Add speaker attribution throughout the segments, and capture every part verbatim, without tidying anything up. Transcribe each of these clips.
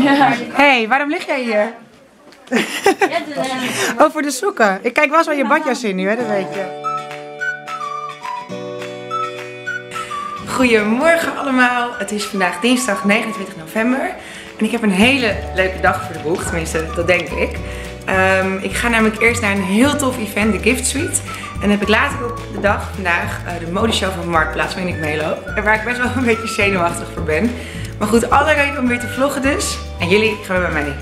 Speaker 1: Hé, hey, waarom lig jij hier? Oh, voor de sokken. Ik kijk wel eens wel je badjas in nu, hè, dat weet je. Goedemorgen allemaal. Het is vandaag dinsdag negenentwintig november. En ik heb een hele leuke dag voor de boeg, tenminste dat denk ik. Um, ik ga namelijk eerst naar een heel tof event, de Gift Suite. En dan heb ik later op de dag vandaag uh, de modeshow van Marktplaats waarin ik meeloop. En waar ik best wel een beetje zenuwachtig voor ben. Maar goed, alle reden om weer te vloggen dus. En jullie gaan bij mij mee.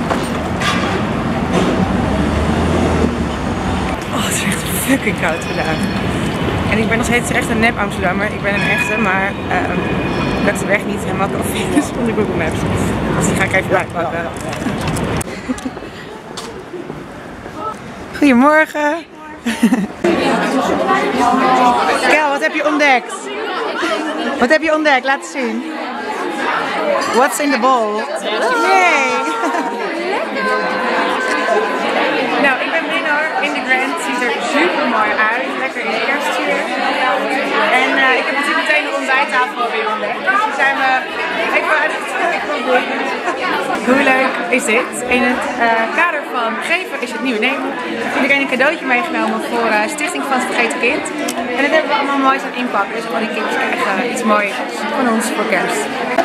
Speaker 1: Oh, het is echt fucking koud vandaag. En ik ben nog steeds echt een nep Amsterdammer. Ik ben een echte, maar um, dat ik de weg niet helemaal kan vinden zonder Google Maps. Dus die ga ik even uitpakken. Goedemorgen. Kel, wat heb je ontdekt? Wat heb je ontdekt? Laat het zien. What's in the bowl? Nee. Nou, ik ben binnen hoor, in de Grand. Het ziet er super mooi uit. Lekker in kerstje. En uh, ik heb natuurlijk meteen de ontbijttafel alweer ontdekt. Dus die zijn we even uit het proberen. Hoe leuk is dit? In het uh, kader van geven is het nieuwe nemen. Ik heb iedereen een cadeautje meegenomen voor uh, Stichting van het Vergeten Kind. En dat hebben we allemaal mooi aan inpakken. Dus al die kindjes krijgen uh, iets moois van ons voor kerst.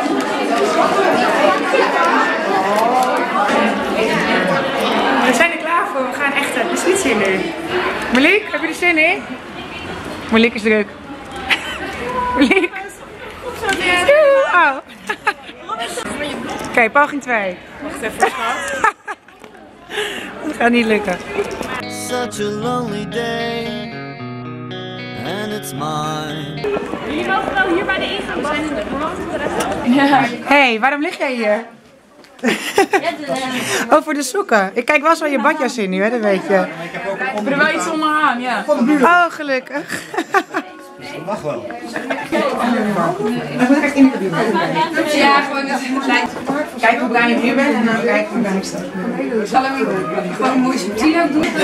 Speaker 1: We zijn er klaar voor. We gaan echt de suite zien nu. Malik, heb je er zin in? Malik is druk. Malik. Oh. Oké, okay, poging twee. Wacht even, schat. Dat gaat niet lukken. Such a lonely day. And it's mine.
Speaker 2: Jullie mogen wel hier bij de ingang wachten. Ja.
Speaker 1: Hé, hey, waarom lig jij hier? Oh, voor de sokken. Ik kijk wel eens wel je badjas in nu, hè, dat weet je.
Speaker 2: Ik heb er wel iets onderaan, ja.
Speaker 1: Oh, gelukkig.
Speaker 3: Dat mag wel.
Speaker 2: Ja, gewoon het lijkt.
Speaker 1: Kijk hoe blij ik hier ben en dan kijk hoe blij ik sta.
Speaker 2: Zal ik gewoon een mooi subtiel ook doen?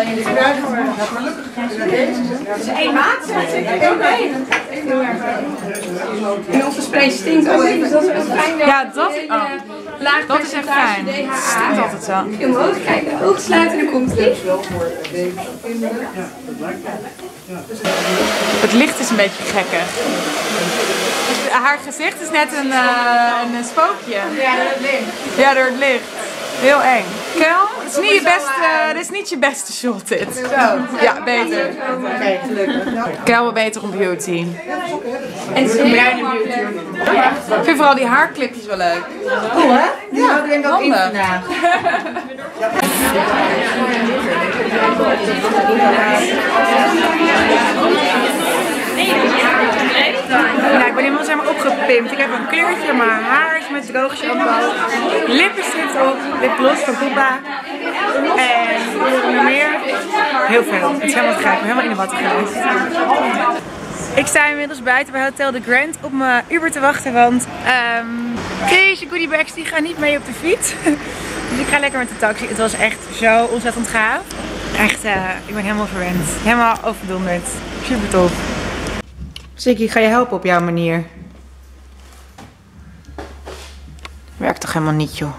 Speaker 2: Het is één maat. Oké. En onze spray stinkt ook even. Dat is fijn.
Speaker 1: Ja, dat, oh.
Speaker 2: Laag
Speaker 1: Dat is echt fijn. Het stinkt altijd zo.
Speaker 2: Je omhoog kijken, ogen sluiten en dan komt het.
Speaker 4: Het licht is een beetje gekke. Haar gezicht is net een, uh, een spookje.
Speaker 1: Ja, door het licht.
Speaker 4: Ja, door het licht. Heel eng. Kel, het is niet je beste, dit is niet je beste shot dit.
Speaker 1: Zo.
Speaker 4: Ja, beter.
Speaker 1: Oké, okay, gelukkig.
Speaker 4: Kel wel beter op beauty.
Speaker 1: En het is een bruine beauty.
Speaker 4: Ik vind vooral die haarclipjes wel leuk.
Speaker 1: Cool hè? Die ja, ik denk ook in
Speaker 4: handen.
Speaker 1: vandaag. Nou, ik ben helemaal zeg maar opgepimpt. Ik heb een kleurtje, mijn haar is met droog shampoo. Lippenstift op, lipgloss van Pupa. En nog meer. Heel veel. Het is helemaal te gek. Ik ben helemaal in de watten geweest. Ik sta inmiddels buiten bij Hotel de Grand op mijn Uber te wachten, want um, deze goodiebags die gaan niet mee op de fiets. Dus ik ga lekker met de taxi. Het was echt zo ontzettend gaaf. Echt, uh, ik ben helemaal verwend. Helemaal overdonderd. Super tof. Ziggy, ik ga je helpen op jouw manier. Werkt toch helemaal niet, joh.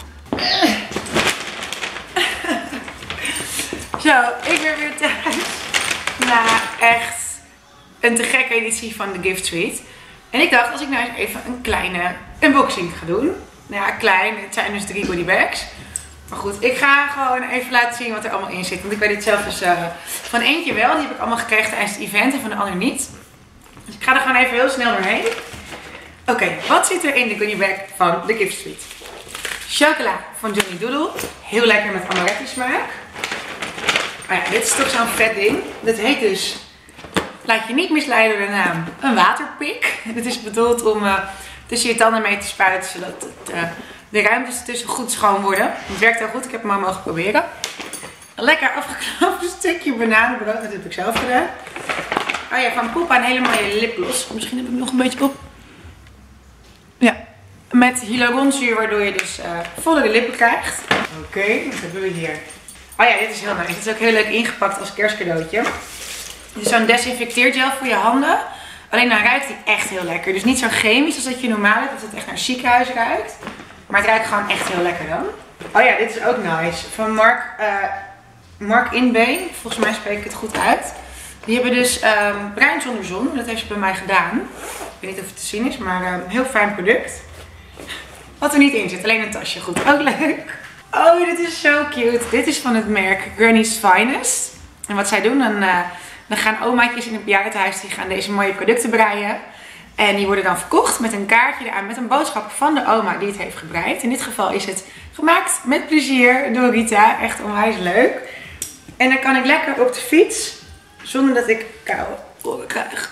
Speaker 1: Zo, ik ben weer thuis. Nou, echt een te gekke editie van de Gift Suite. En ik dacht, als ik nou eens even een kleine unboxing ga doen. Nou ja, klein. Het zijn dus drie goodie bags. Maar goed, ik ga gewoon even laten zien wat er allemaal in zit. Want ik weet het zelf dus uh, van eentje wel. Die heb ik allemaal gekregen tijdens het event en van de ander niet. Dus ik ga er gewoon even heel snel doorheen. Oké, okay, wat zit er in de goodie bag van de Gift Suite? Chocola van Johnny Doodle. Heel lekker met amaretto smaak. Oh ja, dit is toch zo'n vet ding. Dat heet dus, laat je niet misleiden door de naam, een waterpik. Dit is bedoeld om uh, tussen je tanden mee te spuiten, zodat het, uh, de ruimtes ertussen goed schoon worden. Het werkt heel goed, ik heb hem al mogen proberen. Een lekker afgeknapt stukje bananenbrood, dat heb ik zelf gedaan. Oh ja, van Pupa een hele mooie lipgloss. Misschien heb ik nog een beetje op. Ja, met hyaluronzuur, waardoor je dus uh, vollere lippen krijgt. Oké, okay, wat hebben we hier? Oh ja, dit is heel nice. Dit is ook heel leuk ingepakt als kerstcadeautje. Dit is zo'n desinfecteergel voor je handen. Alleen dan ruikt hij echt heel lekker. Dus niet zo chemisch als dat je normaal hebt, dat het echt naar ziekenhuis ruikt. Maar het ruikt gewoon echt heel lekker dan. Oh ja, dit is ook nice. Van Mark, uh, Mark Inbeen. Volgens mij spreek ik het goed uit. Die hebben dus um, bruin zonder zon. Dat heeft ze bij mij gedaan. Ik weet niet of het te zien is, maar een um, heel fijn product. Wat er niet in zit, alleen een tasje. Goed, ook leuk. Oh, dit is zo cute. Dit is van het merk Granny's Finest. En wat zij doen, dan, uh, dan gaan omaatjes in het bejaardenhuis, die gaan deze mooie producten breien. En die worden dan verkocht met een kaartje eraan met een boodschap van de oma die het heeft gebreid. In dit geval is het gemaakt met plezier door Rita. Echt onwijs leuk. En dan kan ik lekker op de fiets zonder dat ik koude oren krijg.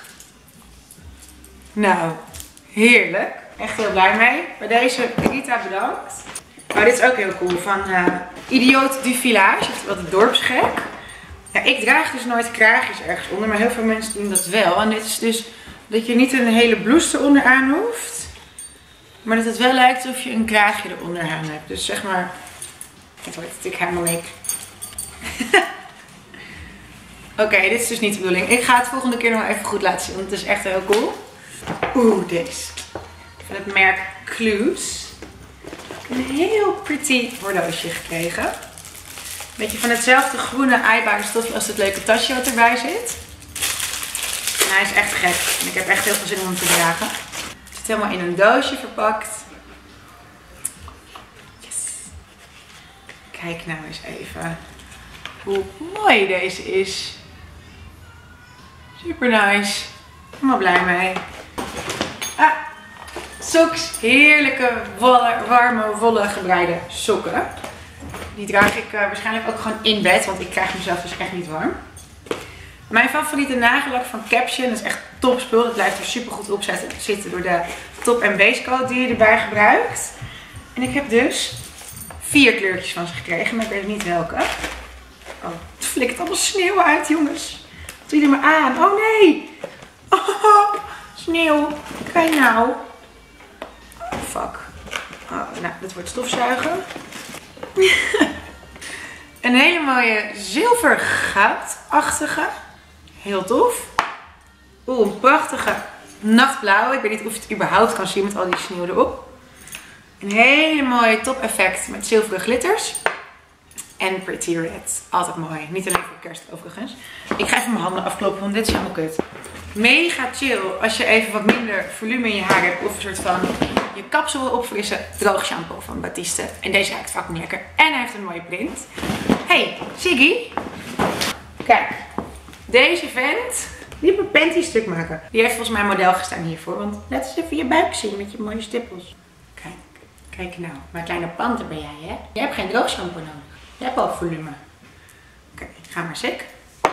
Speaker 1: Nou, heerlijk. Echt heel blij mee. Bij deze Rita bedankt. Maar dit is ook heel cool. Van uh, Idioot du Village. Wat het dorpsgek. Ja, ik draag dus nooit kraagjes ergens onder. Maar heel veel mensen doen dat wel. En dit is dus dat je niet een hele blouse eronder aan hoeft. Maar dat het wel lijkt alsof je een kraagje eronder aan hebt. Dus zeg maar. Het wordt natuurlijk helemaal niks. Oké, okay, dit is dus niet de bedoeling. Ik ga het volgende keer nog even goed laten zien. Want het is echt heel cool. Oeh, deze. Van het merk Clues. Een heel pretty horloge gekregen. Beetje van hetzelfde groene aaibare stofje als het leuke tasje wat erbij zit. En hij is echt gek. En ik heb echt heel veel zin om hem te dragen. Het zit helemaal in een doosje verpakt. Yes. Kijk nou eens even hoe mooi deze is. Super nice. Helemaal blij mee. Ah, socks. Heerlijke, wollen, warme, wollen gebreide sokken. Die draag ik uh, waarschijnlijk ook gewoon in bed, want ik krijg mezelf dus echt niet warm. Mijn favoriete nagellak van Caption, dat is echt top spul. Dat blijft er super goed op zitten door de top- en basecoat die je erbij gebruikt. En ik heb dus vier kleurtjes van ze gekregen, maar ik weet niet welke. Oh, het flikkert allemaal sneeuw uit, jongens. Doe je er maar aan. Oh nee! Oh, sneeuw. Kijk nou. Oh, fuck. Oh, nou, dit wordt stofzuigen. Een hele mooie zilvergoudachtige. Heel tof. Oeh, een prachtige nachtblauw. Ik weet niet of je het überhaupt kan zien met al die sneeuw erop. Een hele mooie top effect met zilveren glitters. En Pretty Red. Altijd mooi. Niet alleen voor kerst overigens. Ik ga even mijn handen afkloppen, want dit is helemaal kut. Mega chill als je even wat minder volume in je haar hebt. Of een soort van je kapsel wil opfrissen. Droog shampoo van Batiste. En deze ruikt fucking lekker. En hij heeft een mooie print. Hey, Siggy. Kijk. Deze vent. Die heeft een panty stuk maken. Die heeft volgens mij model gestaan hiervoor. Want laat eens even je buik zien met je mooie stippels. Kijk. Kijk nou. Maar kleine panter ben jij, hè? Je hebt geen droog shampoo nodig. Je hebt al volume. Oké, okay, ga maar sik.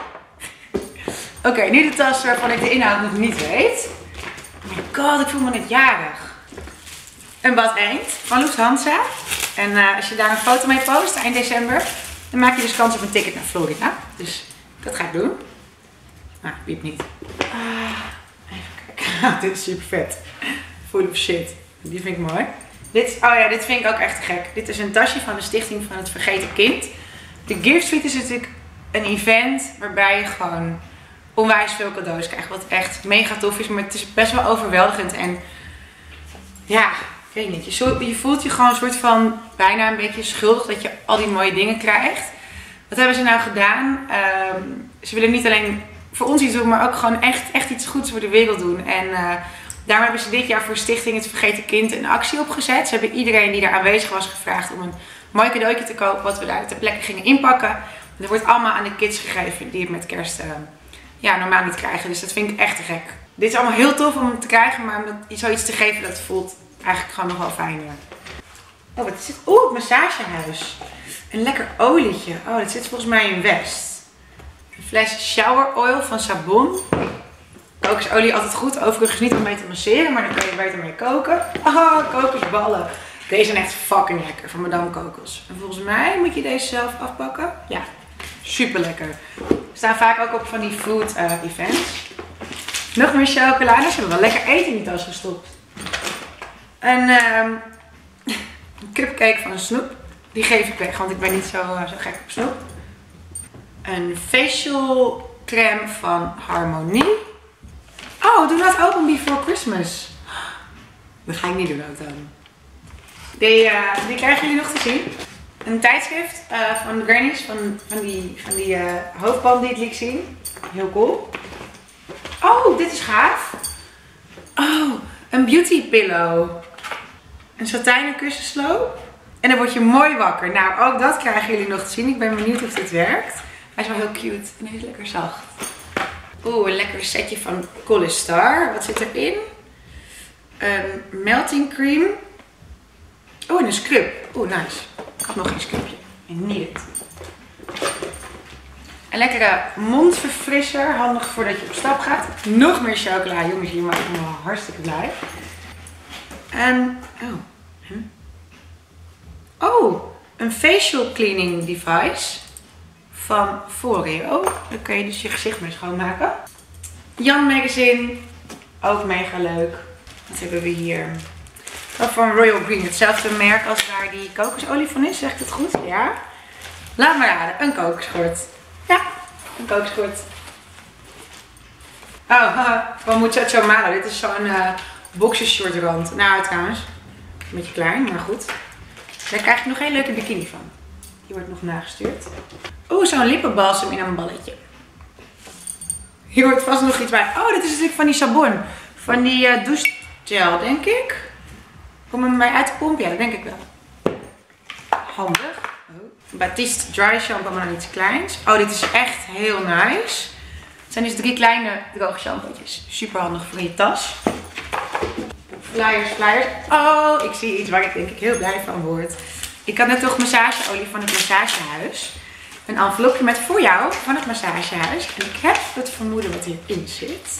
Speaker 1: Oké, okay, nu de tas waarvan ik de inhoud nog niet weet. Oh my god, ik voel me net jarig. Een Bad Eend van Lufthansa. En uh, als je daar een foto mee post eind december, dan maak je dus kans op een ticket naar Florida. Dus dat ga ik doen. Nou, piep niet. Uh, even kijken. Dit is super vet. Full of shit. Die vind ik mooi. Dit, oh ja, dit vind ik ook echt gek. Dit is een tasje van de Stichting van het Vergeten Kind. De Gift Suite is natuurlijk een event waarbij je gewoon onwijs veel cadeaus krijgt. Wat echt mega tof is, maar het is best wel overweldigend. En ja, ik weet niet. Je, je voelt je gewoon een soort van bijna een beetje schuldig dat je al die mooie dingen krijgt. Wat hebben ze nou gedaan? Um, ze willen niet alleen voor ons iets doen, maar ook gewoon echt, echt iets goeds voor de wereld doen. En uh, daarom hebben ze dit jaar voor Stichting Het Vergeten Kind een actie opgezet. Ze hebben iedereen die er aanwezig was gevraagd om een mooi cadeautje te kopen, wat we daar ter plekke gingen inpakken. En dat wordt allemaal aan de kids gegeven die het met kerst uh, ja, normaal niet krijgen. Dus dat vind ik echt te gek. Dit is allemaal heel tof om te krijgen, maar om zoiets te geven, dat voelt eigenlijk gewoon nog wel fijner. Oh, wat is dit? Oeh, het massagehuis. Een lekker olietje. Oh, dat zit volgens mij in West. Een fles shower oil van Sabon. Kokosolie altijd goed. Overigens niet om mee te masseren, maar dan kan je beter mee koken. Oh, kokosballen. Deze zijn echt fucking lekker van Madame Kokos. En volgens mij moet je deze zelf afpakken. Ja, super lekker. Er staan vaak ook op van die food uh, events. Nog meer chocolade. Ze hebben wel lekker eten in die tas gestopt. En um, een cupcake van Snoep. Die geef ik weg, want ik ben niet zo, uh, zo gek op snoep. Een facial crème van Harmonie. Oh, do not open before Christmas. Dat ga ik niet doen ook dan. Die, uh, die krijgen jullie nog te zien. Een tijdschrift uh, van de Granny's, van, van die, van die uh, hoofdband die ik liet zien. Heel cool. Oh, dit is gaaf. Oh, een beauty pillow. Een satijnen kussensloop. En dan word je mooi wakker. Nou, ook dat krijgen jullie nog te zien. Ik ben benieuwd of dit werkt. Hij is wel heel cute en hij is lekker zacht. Oeh, een lekker setje van Collistar. Wat zit erin? Een melting cream. Oh, en een scrub. Oeh, nice. Ik had nog geen scrubje. I need it. Een lekkere mondverfrisser. Handig voordat je op stap gaat. Nog meer chocola. Jongens, hier maak ik me wel hartstikke blij. En... Oh. Huh? Oh, een facial cleaning device. Van Foreo. Daar kun je dus je gezicht mee schoonmaken. Jan Magazine. Ook mega leuk. Wat hebben we hier? Oh, van Royal Green. Hetzelfde merk als waar die kokosolie van is. Zeg ik het goed? Ja. Laat maar raden. Een kokosschort. Ja, een kokosschort. Oh, haha. Van Muchacho Malo. Dit is zo'n uh, boxershort rand. Nou, trouwens. Een beetje klein, maar goed. Daar krijg je nog geen leuke bikini van. Die wordt nog nagestuurd. Oeh, zo'n lippenbalsem in een balletje. Hier wordt vast nog iets bij. Oh, dit is natuurlijk van die sabon. Van die uh, douchegel, denk ik. Kom hem bij uit de pomp? Ja, dat denk ik wel. Handig. Oh. Batiste Dry Shampoo, maar dan iets kleins. Oh, dit is echt heel nice. Het zijn dus drie kleine droge shampootjes. Super handig voor in je tas. Flyers, flyers. Oh, ik zie iets waar ik denk ik heel blij van word. Ik had net toch massageolie van het massagehuis. Een envelopje met voor jou van het massagehuis. En ik heb het vermoeden wat hierin zit.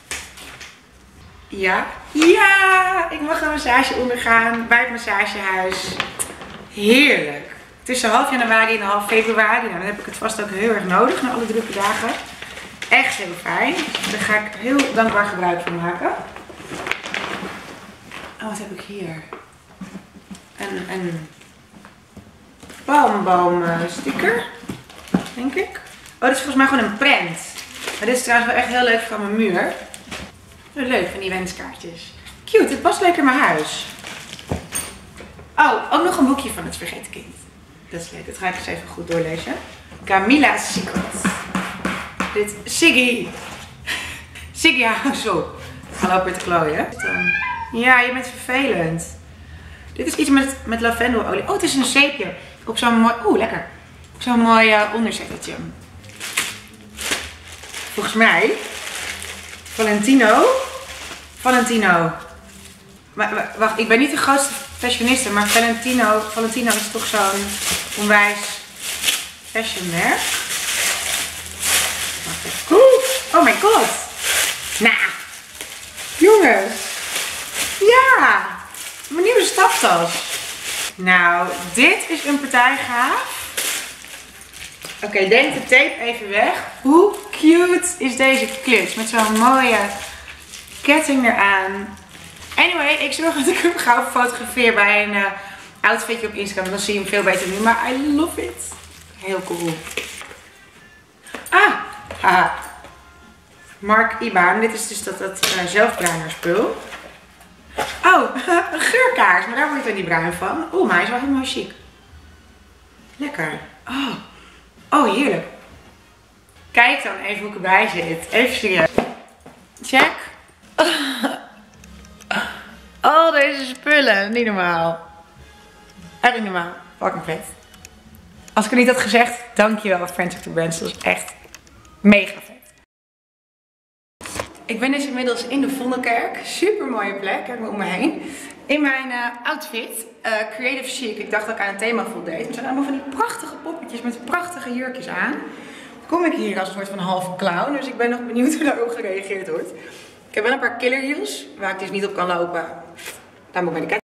Speaker 1: Ja. Ja! Ik mag een massage ondergaan bij het massagehuis. Heerlijk. Tussen half januari en half februari. Nou, dan heb ik het vast ook heel erg nodig na alle drukke dagen. Echt heel fijn. Daar ga ik heel dankbaar gebruik van maken. Oh, wat heb ik hier? Een, een palmboom sticker. Denk ik. Oh, dit is volgens mij gewoon een prent. Maar dit is trouwens wel echt heel leuk van mijn muur. Heel leuk van die wenskaartjes. Cute, het past lekker in mijn huis. Oh, ook nog een boekje van het vergeten kind. Dat is leuk, dat ga ik eens even goed doorlezen. Camila's Secret. Dit, Siggy. Siggy, hou zo op. Ga lopen te klooien. Ja, je bent vervelend. Dit is iets met, met lavendelolie. Oh, het is een zeepje. Op zo'n mooi... Oeh, lekker. Op zo'n mooi uh, onderzetteltje. Volgens mij... Valentino. Valentino. Maar, wacht, ik ben niet de grootste fashioniste, maar Valentino, Valentino is toch zo'n onwijs fashionmerk. Oh my god. Nou. Jongens. Ja. Mijn nieuwe staptas. Nou, dit is een partij gaaf. Oké, okay, denk de tape even weg. Hoe cute is deze kluts? Met zo'n mooie ketting eraan. Anyway, ik zorg dat ik hem gauw fotografeer bij een uh, outfitje op Instagram. Dan zie je hem veel beter nu. Maar I love it. Heel cool. Ah, haha. Mark Iban. Dit is dus dat, dat uh, zelfbruinerspul. Oh, een geurkaars. Maar daar word ik dan niet bruin van. Oeh, maar hij is wel helemaal chic. Lekker. Oh. Oh, heerlijk. Kijk dan even hoe ik erbij zit. Even serieus. Check. Al deze spullen. Niet normaal. Echt niet normaal. Fucking vet. Als ik het niet had gezegd, dankjewel Friends of the Brands. Dat is echt mega vet. Ik ben dus inmiddels in de Vondelkerk. Super mooie plek. Kijk maar om me heen. In mijn uh, outfit. Uh, creative chic. Ik dacht dat ik aan het thema voldeed. Er zijn allemaal van die prachtige poppetjes met prachtige jurkjes aan. Dan kom ik hier als een soort van halve clown. Dus ik ben nog benieuwd hoe daarop gereageerd wordt. Ik heb wel een paar killer heels. Waar ik dus niet op kan lopen. Daar moet ik bij de